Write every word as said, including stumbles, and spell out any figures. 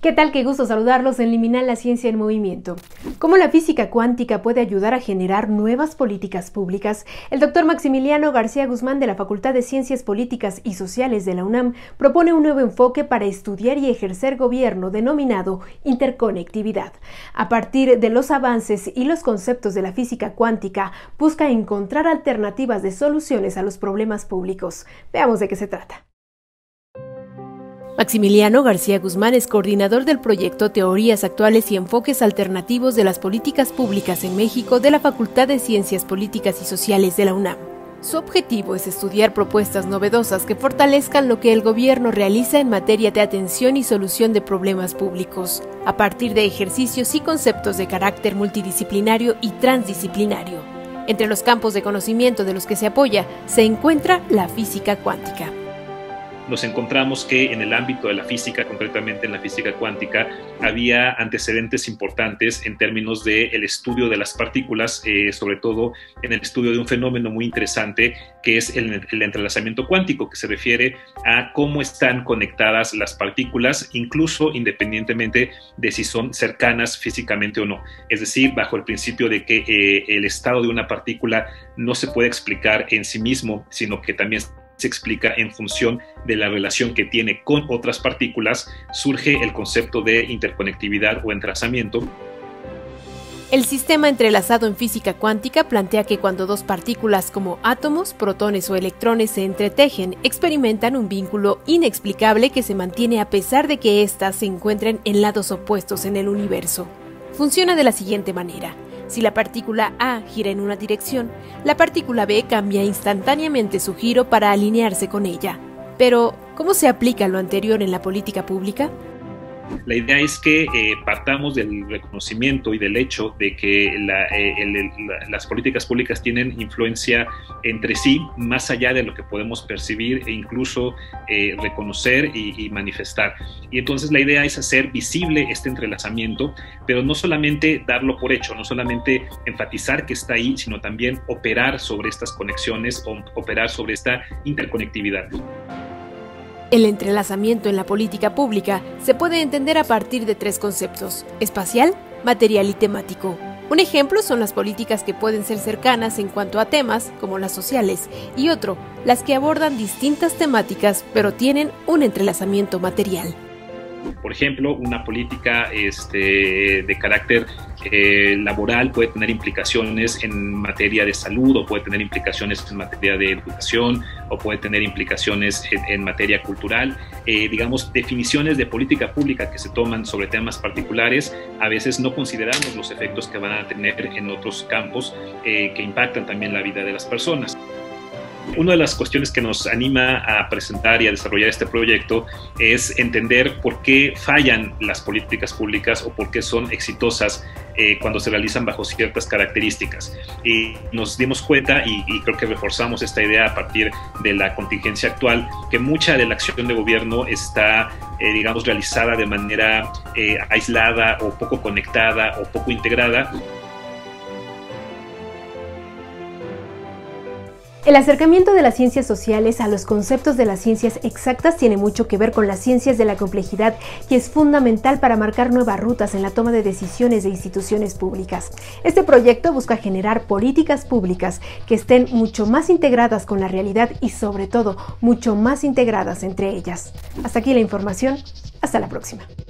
¿Qué tal? Qué gusto saludarlos en Liminal, la ciencia en movimiento. ¿Cómo la física cuántica puede ayudar a generar nuevas políticas públicas? El doctor Maximiliano García Guzmán de la Facultad de Ciencias Políticas y Sociales de la UNAM propone un nuevo enfoque para estudiar y ejercer gobierno denominado interconectividad. A partir de los avances y los conceptos de la física cuántica, busca encontrar alternativas de soluciones a los problemas públicos. Veamos de qué se trata. Maximiliano García Guzmán es coordinador del proyecto Teorías Actuales y Enfoques Alternativos de las Políticas Públicas en México de la Facultad de Ciencias Políticas y Sociales de la UNAM. Su objetivo es estudiar propuestas novedosas que fortalezcan lo que el gobierno realiza en materia de atención y solución de problemas públicos, a partir de ejercicios y conceptos de carácter multidisciplinario y transdisciplinario. Entre los campos de conocimiento de los que se apoya se encuentra la física cuántica. Nos encontramos que en el ámbito de la física, concretamente en la física cuántica, había antecedentes importantes en términos del estudio de las partículas, eh, sobre todo en el estudio de un fenómeno muy interesante que es el, el entrelazamiento cuántico, que se refiere a cómo están conectadas las partículas, incluso independientemente de si son cercanas físicamente o no. Es decir, bajo el principio de que eh, el estado de una partícula no se puede explicar en sí mismo, sino que también se explica en función de la relación que tiene con otras partículas, surge el concepto de interconectividad o entrelazamiento. El sistema entrelazado en física cuántica plantea que cuando dos partículas como átomos, protones o electrones se entretejen, experimentan un vínculo inexplicable que se mantiene a pesar de que éstas se encuentren en lados opuestos en el universo. Funciona de la siguiente manera. Si la partícula A gira en una dirección, la partícula B cambia instantáneamente su giro para alinearse con ella. Pero, ¿cómo se aplica lo anterior en la política pública? La idea es que eh, partamos del reconocimiento y del hecho de que la, eh, el, el, la, las políticas públicas tienen influencia entre sí, más allá de lo que podemos percibir e incluso eh, reconocer y, y manifestar. Y entonces la idea es hacer visible este entrelazamiento, pero no solamente darlo por hecho, no solamente enfatizar que está ahí, sino también operar sobre estas conexiones o operar sobre esta interconectividad. El entrelazamiento en la política pública se puede entender a partir de tres conceptos: espacial, material y temático. Un ejemplo son las políticas que pueden ser cercanas en cuanto a temas, como las sociales, y otro, las que abordan distintas temáticas pero tienen un entrelazamiento material. Por ejemplo, una política este, de carácter eh, laboral puede tener implicaciones en materia de salud, o puede tener implicaciones en materia de educación, o puede tener implicaciones en, en materia cultural. Eh, digamos, definiciones de política pública que se toman sobre temas particulares, a veces no consideramos los efectos que van a tener en otros campos eh, que impactan también la vida de las personas. Una de las cuestiones que nos anima a presentar y a desarrollar este proyecto es entender por qué fallan las políticas públicas o por qué son exitosas eh, cuando se realizan bajo ciertas características. Y nos dimos cuenta, y, y creo que reforzamos esta idea a partir de la contingencia actual, que mucha de la acción de gobierno está, eh, digamos, realizada de manera eh, aislada o poco conectada o poco integrada. El acercamiento de las ciencias sociales a los conceptos de las ciencias exactas tiene mucho que ver con las ciencias de la complejidad y es fundamental para marcar nuevas rutas en la toma de decisiones de instituciones públicas. Este proyecto busca generar políticas públicas que estén mucho más integradas con la realidad y sobre todo mucho más integradas entre ellas. Hasta aquí la información. Hasta la próxima.